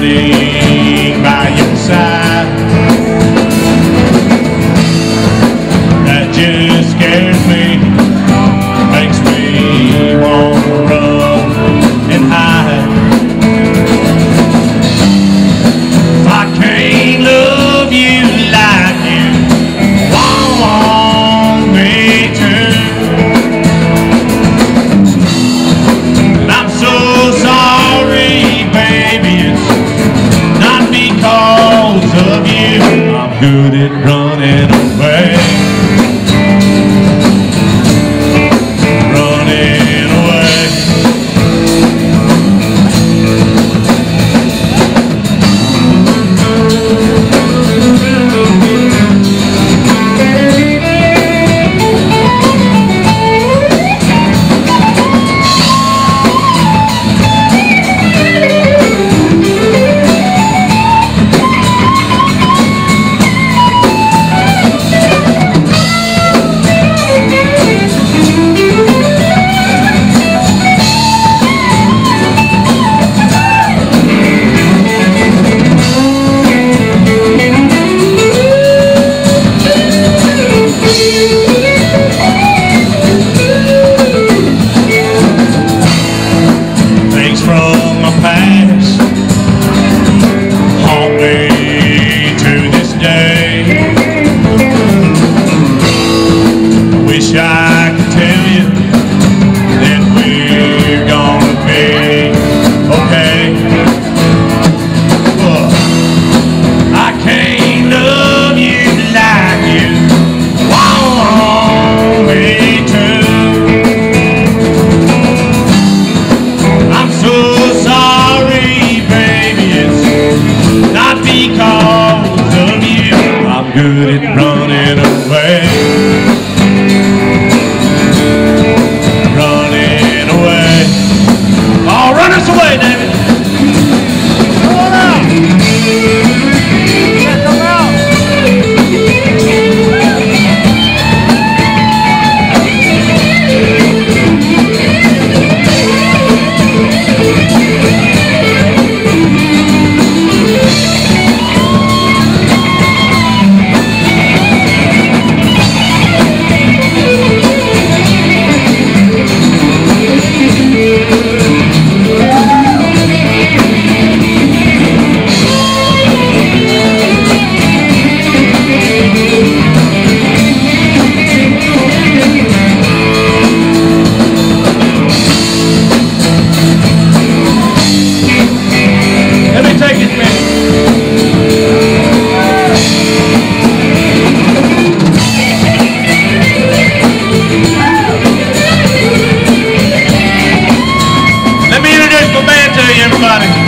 standing by your side. That just scares me, makes me want to run and hide. If I can't love you like you want me to, I'm so sorry, baby, it's not because of you. I'm good at running away. I can tell you that we're gonna be okay. I can't love you like you want me to. I'm so sorry, baby, it's not because of you. I'm good at running away. Run us away, David. Come on out. Yeah, come out. Let me introduce my band to you, everybody.